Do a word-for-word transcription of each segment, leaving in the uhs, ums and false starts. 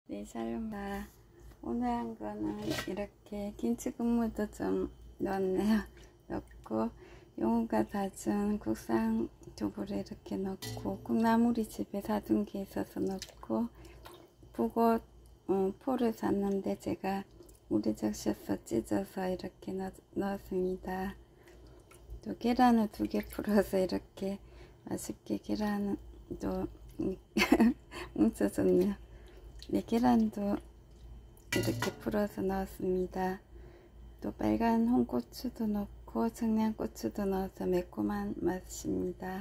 네, 샬롬다. 오늘 한 거는 이렇게 김치 국물도 좀 넣었네요. 넣고 용우가 다진 국산 두부를 이렇게 넣고 콩나물이 집에 사둔 게 있어서 넣고 북엇 어, 포를 샀는데 제가 물에 적셔서 찢어서 이렇게 넣, 넣었습니다. 또 계란을 두 개 풀어서 이렇게 맛있게 계란도 뭉쳐졌네요. 네, 계란도 이렇게 풀어서 넣었습니다. 또 빨간 홍고추도 넣고 청양고추도 넣어서 매콤한 맛입니다.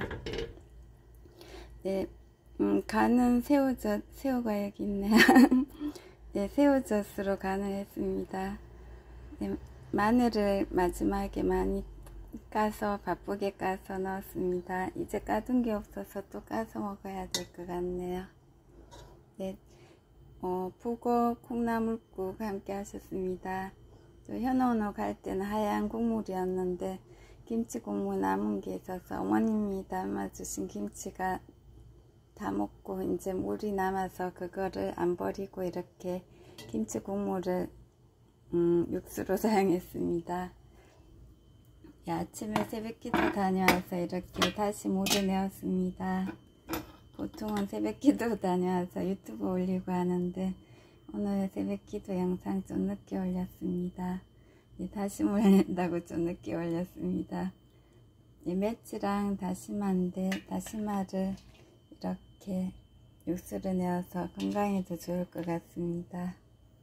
네, 음, 간은 새우젓, 새우가 여기 있네요. 네, 새우젓으로 간을 했습니다. 네, 마늘을 마지막에 많이 까서 바쁘게 까서 넣었습니다. 이제 까둔 게 없어서 또 까서 먹어야 될 것 같네요. 네, 어, 북어 콩나물국 함께 하셨습니다. 또 현원호 갈 때는 하얀 국물이었는데 김치 국물 남은 게 있어서 어머님이 담아주신 김치가 다 먹고 이제 물이 남아서 그거를 안 버리고 이렇게 김치 국물을 음, 육수로 사용했습니다. 예, 아침에 새벽기도 다녀와서 이렇게 다시 물을 내었습니다. 보통은 새벽기도 다녀와서 유튜브 올리고 하는데 오늘 새벽기도 영상 좀 늦게 올렸습니다. 예, 다시 물 낸다고 좀 늦게 올렸습니다. 예, 멸치랑 다시마인데 다시마를 이렇게 육수를 내어서 건강에도 좋을 것 같습니다.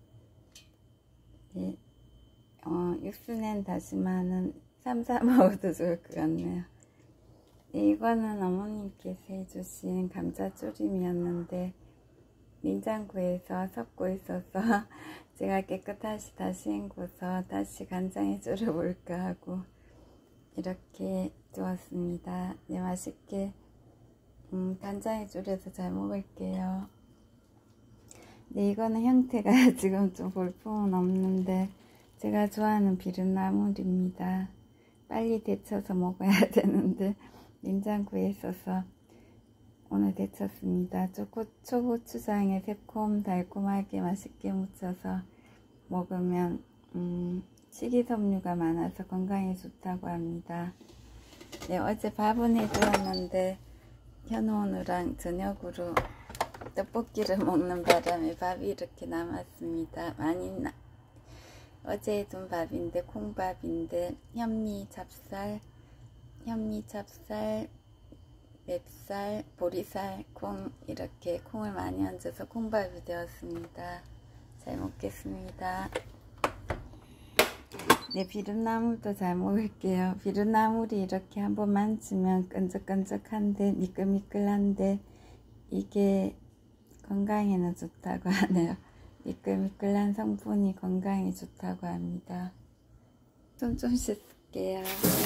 예, 어, 육수 낸 다시마는 쌈싸 먹어도 좋을 것 같네요. 예, 이거는 어머님께서 해주신 감자조림이었는데 냉장고에서 섞고 있어서 제가 깨끗하게 다시 헹궈서 다시 간장에 졸여볼까 하고 이렇게 두었습니다. 네, 맛있게 음, 간장에 졸여서 잘 먹을게요. 네, 이거는 형태가 지금 좀 볼품은 없는데 제가 좋아하는 비른나물입니다. 빨리 데쳐서 먹어야 되는데 냉장고에 있어서 오늘 데쳤습니다. 초고, 초고추장에 새콤 달콤하게 맛있게 무쳐서 먹으면 음, 식이섬유가 많아서 건강에 좋다고 합니다. 네, 어제 밥은 해주었는데 현호누랑 저녁으로 떡볶이를 먹는 바람에 밥이 이렇게 남았습니다. 많이 나, 어제 해둔 밥인데 콩밥인데 현미, 찹쌀, 현미, 찹쌀, 맵쌀, 보리쌀, 콩 이렇게 콩을 많이 얹어서 콩밥이 되었습니다. 잘 먹겠습니다. 네, 비른나물도 잘 먹을게요. 비른나물이 이렇게 한번 만지면 끈적끈적한데 미끌미끌한데 이게 건강에는 좋다고 하네요. 미끌미끌한 성분이 건강에 좋다고 합니다. 손 좀 씻을게요.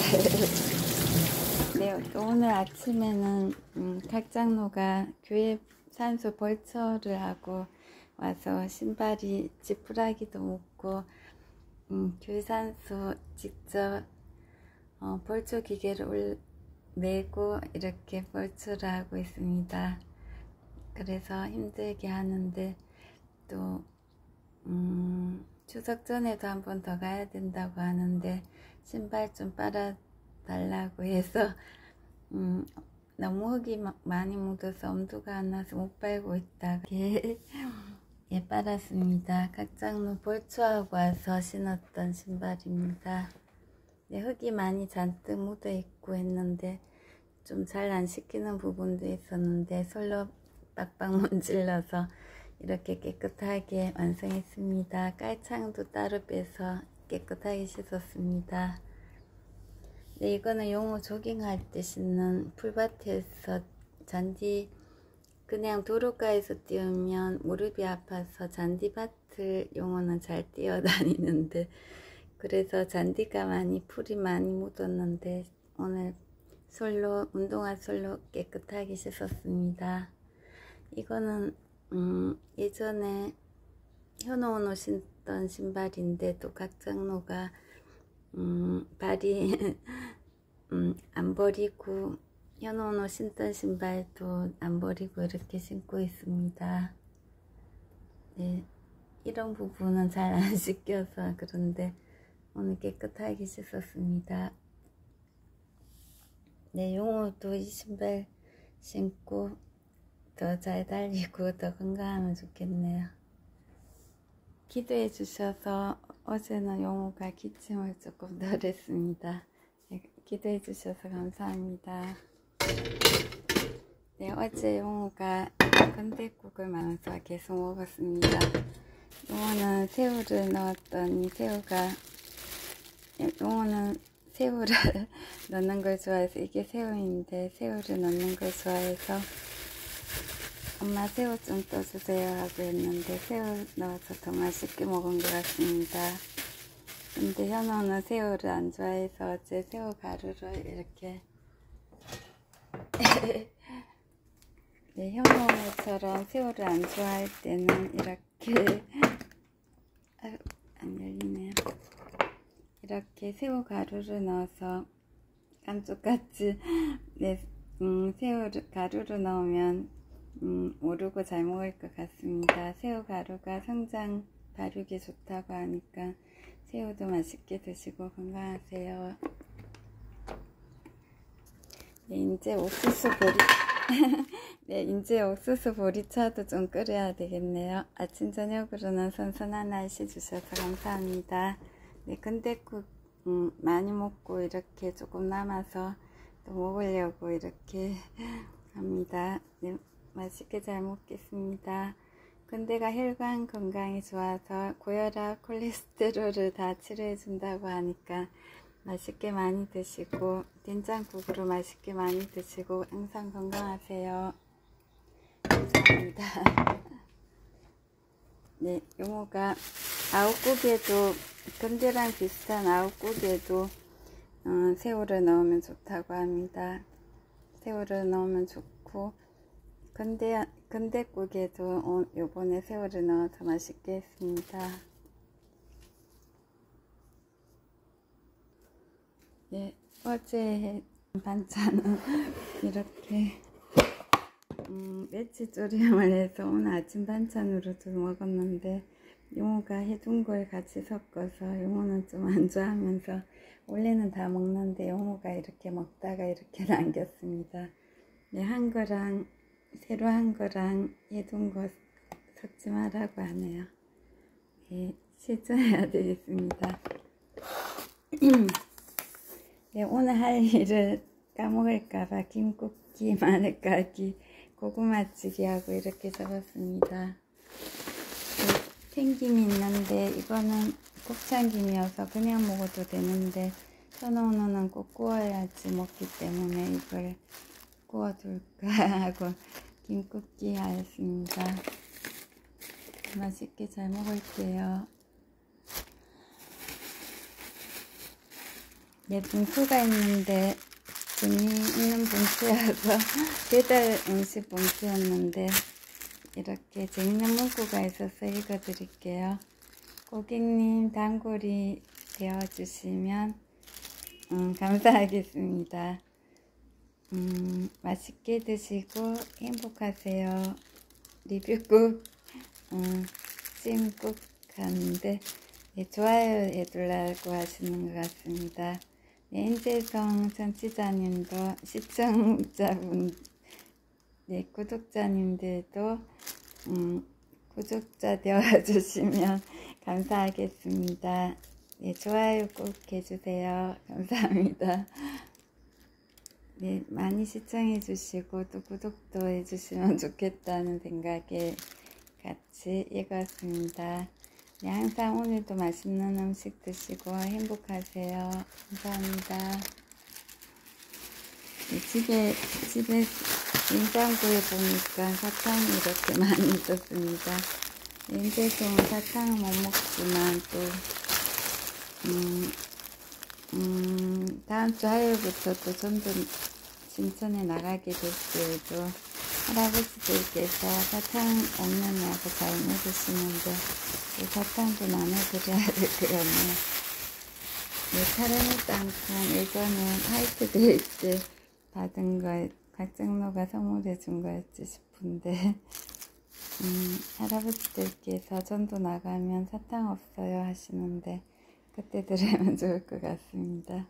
네, 오늘 아침에는 음, 각장로가 교회 산소 벌초를 하고 와서 신발이 지푸라기도 묶고 음, 교회 산소 직접 어, 벌초 기계를 올, 메고 이렇게 벌초를 하고 있습니다. 그래서 힘들게 하는데 또 음, 추석 전에도 한 번 더 가야 된다고 하는데 신발 좀 빨아 달라고 해서 음, 너무 흙이 많이 묻어서 엄두가 안 나서 못 빨고 있다가 예, 빨았습니다. 각장로 벌초하고 와서 신었던 신발입니다. 네, 흙이 많이 잔뜩 묻어 있고 했는데 좀 잘 안 씻기는 부분도 있었는데 솔로 빡빡 문질러서 이렇게 깨끗하게 완성했습니다. 깔창도 따로 빼서 깨끗하게 씻었습니다. 네, 이거는 용우 조깅할 때 신는 풀밭에서 잔디 그냥 도로가에서 뛰면 무릎이 아파서 잔디밭을 용우는 잘 뛰어다니는데 그래서 잔디가 많이 풀이 많이 묻었는데 오늘 솔로 운동화 솔로 깨끗하게 씻었습니다. 이거는 음, 예전에 현호원호 신던 신발인데 또 각장로가 음, 발이 음, 안 버리고 현호원호 신던 신발도 안 버리고 이렇게 신고 있습니다. 네, 이런 부분은 잘 안 씻겨서 그런데 오늘 깨끗하게 씻었습니다. 네, 용호도 이 신발 신고 더 잘 달리고 더 건강하면 좋겠네요. 기도해 주셔서 어제는 용호가 기침을 조금 덜 했습니다. 네, 기도해 주셔서 감사합니다. 네, 어제 용호가 건댓국을 말아서 계속 먹었습니다. 용호는 새우를 넣었더니 새우가, 용호는 새우를 넣는 걸 좋아해서, 이게 새우인데 새우를 넣는 걸 좋아해서 엄마 새우 좀 떠주세요 하고 했는데 새우 넣어서 더 맛있게 먹은 것 같습니다. 근데 현호는 새우를 안 좋아해서 어제 새우 가루를 이렇게 네, 현호처럼 새우를 안 좋아할 때는 이렇게 아유, 안 열리네요. 이렇게 새우 가루를 넣어서 감쪽같이 네, 음, 새우 가루를 넣으면 음, 모르고 잘 먹을 것 같습니다. 새우 가루가 성장 발육에 좋다고 하니까 새우도 맛있게 드시고 건강하세요. 네, 이제 옥수수 보리 네, 이제 옥수수 보리차도 좀 끓여야 되겠네요. 아침 저녁으로는 선선한 날씨 주셔서 감사합니다. 네, 건댓국 음, 많이 먹고 이렇게 조금 남아서 또 먹으려고 이렇게 합니다. 네, 맛있게 잘 먹겠습니다. 건대가 혈관 건강에 좋아서 고혈압, 콜레스테롤을 다 치료해 준다고 하니까 맛있게 많이 드시고 된장국으로 맛있게 많이 드시고 항상 건강하세요. 감사합니다. 네, 용호가 아욱국에도 건대랑 비슷한 아욱국에도 어, 새우를 넣으면 좋다고 합니다. 새우를 넣으면 좋고 건대, 건댓국에도 요번에 새우를 넣어서 맛있게 했습니다. 네, 어제 반찬은 이렇게 음, 멸치조림을 해서 오늘 아침 반찬으로도 먹었는데 용호가 해둔 걸 같이 섞어서 용호는 좀 안 좋아하면서 원래는 다 먹는데 용호가 이렇게 먹다가 이렇게 남겼습니다. 네, 한 거랑 새로 한 거랑 해둔 거 섞지 말라고 하네요. 네, 실천해야 되겠습니다. 네, 오늘 할 일을 까먹을까봐 김국기, 마늘까기, 고구마찌개하고 이렇게 적었습니다. 네, 생김이 있는데 이거는 곱창김이어서 그냥 먹어도 되는데 현호는 꼭 구워야지 먹기 때문에 이걸 구워둘까 하고 김국기 하였습니다. 맛있게 잘 먹을게요. 네, 봉투가 있는데 재미있는 봉투여서 배달 음식 봉투였는데 이렇게 재밌는 문구가 있어서 읽어드릴게요. 고객님 단골이 되어주시면 음, 감사하겠습니다. 음, 맛있게 드시고 행복하세요. 리뷰 꾹 음, 찜 꾹 하는데 네, 좋아요 해둘라고 하시는 것 같습니다. 네, 인재성 청취자님도 시청자분, 네, 구독자님들도 음, 구독자 되어주시면 감사하겠습니다. 네, 좋아요 꼭 해주세요. 감사합니다. 네, 많이 시청해주시고 또 구독도 해주시면 좋겠다는 생각에 같이 읽었습니다. 네, 항상 오늘도 맛있는 음식 드시고 행복하세요. 감사합니다. 네, 집에, 집에 냉장고에 보니까 사탕이 이렇게 많이 있었습니다. 인제송은 사탕은 못 먹지만 또, 음, 음, 다음 주 화요일부터 또 전도 신천에 나가게 될 때에도 할아버지들께서 사탕 없느냐고 잘 물으시는데 이 사탕도 나눠드려야 될 것 같네요. 네, 카라멜 땅콩 예전에 화이트데이 때 받은 거, 곽정로가 선물해 준 거였지 싶은데 음, 할아버지들께서 전도 나가면 사탕 없어요 하시는데 그때 들으면 좋을 것 같습니다.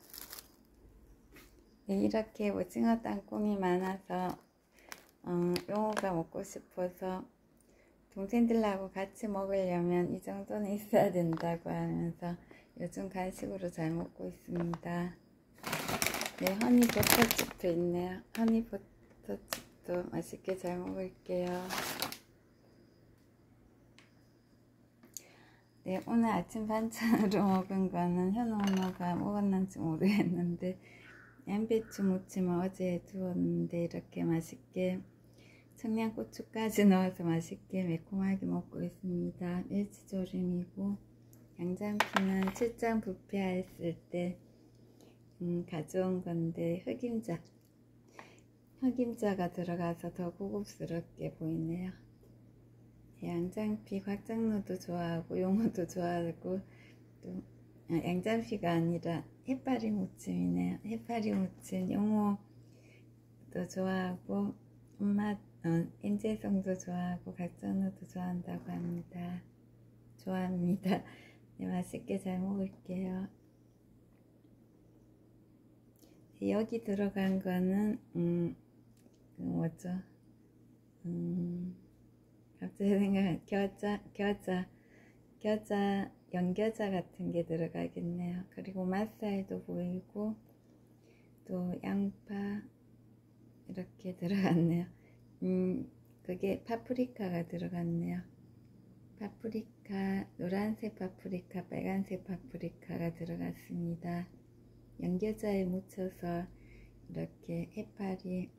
네, 이렇게 오징어 땅콩이 많아서 음, 용호가 먹고 싶어서 동생들하고 같이 먹으려면 이 정도는 있어야 된다고 하면서 요즘 간식으로 잘 먹고 있습니다. 네, 허니버터칩도 있네요. 허니버터칩도 맛있게 잘 먹을게요. 네, 오늘 아침 반찬으로 먹은 거는 현우 엄마가 먹었는지 모르겠는데 양배추 무침을 어제 두었는데 이렇게 맛있게 청양고추까지 넣어서 맛있게 매콤하게 먹고 있습니다. 멸치조림이고 양장피는 출장 뷔페했을 때 음, 가져온 건데 흑임자 흑임자가 들어가서 더 고급스럽게 보이네요. 양장피 곽장로도 좋아하고 용호도 좋아하고 또 아, 양장피가 아니라 해파리 무침이네요. 해파리 무침 용호도 좋아하고 엄마 어, 인재성도 좋아하고 곽장로도 좋아한다고 합니다. 좋아합니다. 네, 맛있게 잘 먹을게요. 네, 여기 들어간 거는 음, 그 뭐죠? 음, 갑자기 생각나 겨자, 겨자, 겨자, 연겨자 같은 게 들어가겠네요. 그리고 맛살도 보이고 또 양파 이렇게 들어갔네요. 음, 그게 파프리카가 들어갔네요. 파프리카, 노란색 파프리카, 빨간색 파프리카가 들어갔습니다. 연겨자에 묻혀서 이렇게 해파리,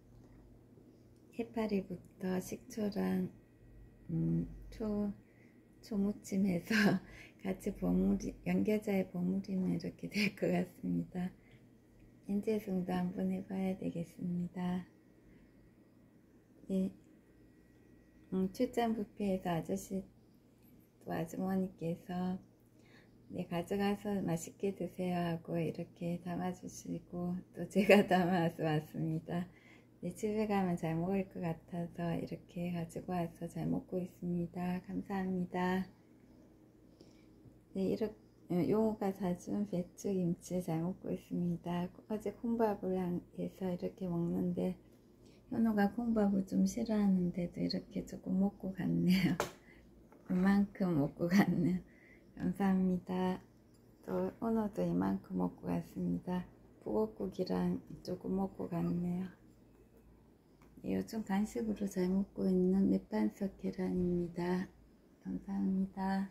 해파리부터 식초랑 음, 초, 초무침해서 같이 버무리, 연겨자에 버무리면 이렇게 될 것 같습니다. 인제송도 한번 해봐야 되겠습니다. 네. 음, 출장 뷔페에서 아저씨 또 아주머니께서 네, 가져가서 맛있게 드세요 하고 이렇게 담아주시고 또 제가 담아서 왔습니다. 네, 집에 가면 잘 먹을 것 같아서 이렇게 가지고 와서 잘 먹고 있습니다. 감사합니다. 네, 이렇게 용호가 사준 배추김치 잘 먹고 있습니다. 어제 콩밥을 해서 이렇게 먹는데 현우가 콩밥을 좀 싫어하는데도 이렇게 조금 먹고 갔네요. 이만큼 먹고 갔네요. 감사합니다. 또 오늘도 이만큼 먹고 갔습니다. 북엇국이랑 조금 먹고 갔네요. 네, 요즘 간식으로 잘 먹고 있는 맥반석 계란입니다. 감사합니다.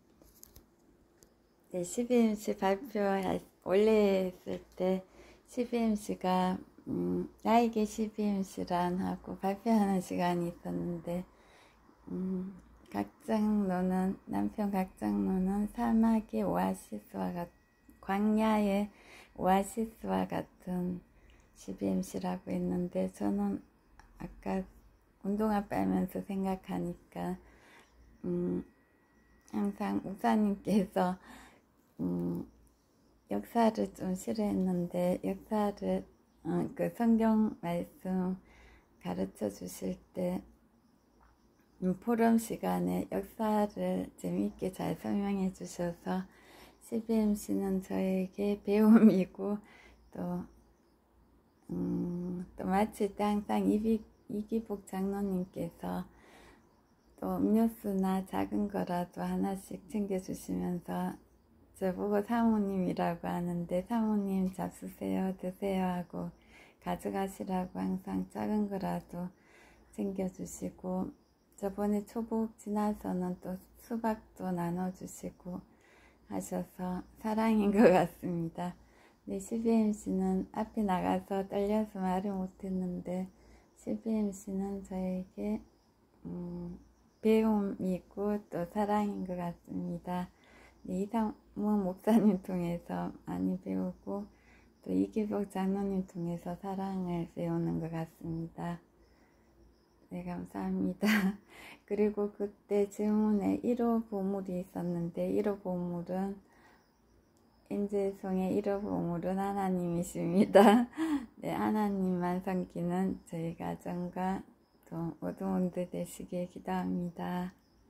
네, 십이엠씨 발표 원래 했을 때 십이엠씨가 음, 나에게 십이엠씨란 하고 발표하는 시간이 있었는데 음, 각장로는 남편 각장로는 사막의 오아시스와 같 광야의 오아시스와 같은 십이엠씨라고 했는데 저는 아까 운동화 빨면서 생각하니까 음, 항상 우사님께서 음, 역사를 좀 싫어했는데 역사를 어, 그 성경 말씀 가르쳐 주실 때 음, 포럼 시간에 역사를 재미있게 잘 설명해 주셔서 십이엠씨는 저에게 배움이고 또, 음, 또 마칠 때 항상 이비, 이기복 장로님께서 또 음료수나 작은 거라도 하나씩 챙겨주시면서 저보고 사모님이라고 하는데 사모님 잡수세요 드세요 하고 가져가시라고 항상 작은 거라도 챙겨주시고 저번에 초복 지나서는 또 수박도 나눠주시고 하셔서 사랑인 것 같습니다. 네, 십이엠씨는 앞에 나가서 떨려서 말을 못했는데 십이엠씨는 저에게 음, 배움이고 또 사랑인 것 같습니다. 네, 이상문 목사님 통해서 많이 배우고 또 이기복 장로님 통해서 사랑을 배우는 것 같습니다. 네, 감사합니다. 그리고 그때 질문에 일 호 보물이 있었는데 일 호 보물은 인재송의 일 호 보물은 하나님이십니다. 네, 하나님만 섬기는 저희 가정과 또 오늘도 모두 모두 되시길 기도합니다.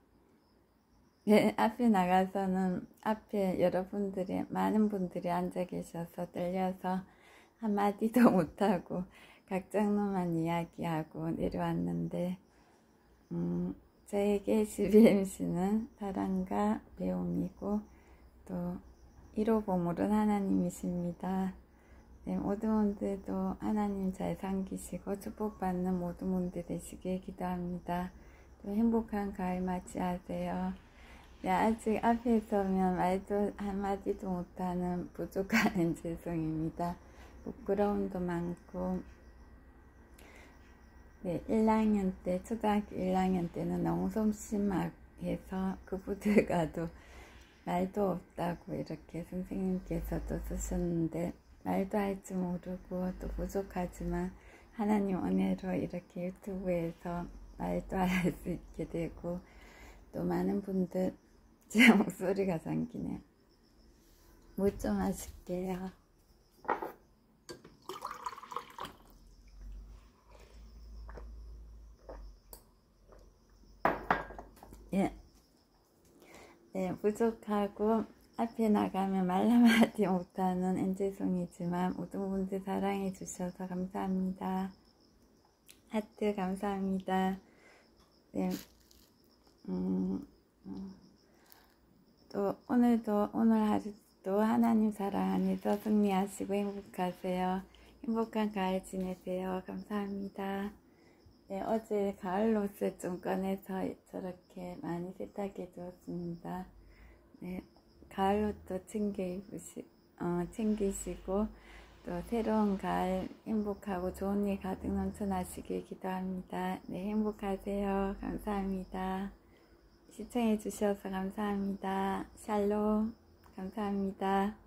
네, 앞에 나가서는 앞에 여러분들이 많은 분들이 앉아 계셔서 떨려서 한마디도 못하고 각장로만 이야기하고 내려왔는데 음, 저에게 지비엠씨는 사랑과 배움이고 또 일 호 보물은 하나님이십니다. 네, 모든 분들도 하나님 잘 섬기시고 축복받는 모든 분들 되시길 기도합니다. 또 행복한 가을 맞이하세요. 네, 아직 앞에 서면 말도 한마디도 못하는 부족한 엔지송입니다. 부끄러움도 많고 네, 일 학년 때, 초등학교 일 학년 때는 너무 솜심해서 그분들과도 말도 없다고 이렇게 선생님께서도 쓰셨는데 말도 할 줄 모르고 또 부족하지만 하나님 은혜로 이렇게 유튜브에서 말도 할 수 있게 되고 또 많은 분들 제 목소리가 잠기네요. 물 좀 마실게요. 예. 네, 부족하고 앞에 나가면 말 한마디 못하는 엔젤송이지만 모든 분들 사랑해 주셔서 감사합니다. 하트 감사합니다. 네, 음, 또 오늘도 오늘 하루도 하나님 사랑 안에서 승리하시고 행복하세요. 행복한 가을 지내세요. 감사합니다. 네, 어제 가을 옷을 좀 꺼내서 저렇게 많이 세탁해 두었습니다. 네, 가을 옷도 챙겨 입으시, 어, 챙기시고 또 새로운 가을 행복하고 좋은 일 가득 넘쳐나시길 기도합니다. 네, 행복하세요. 감사합니다. 시청해 주셔서 감사합니다. 샬롬. 감사합니다.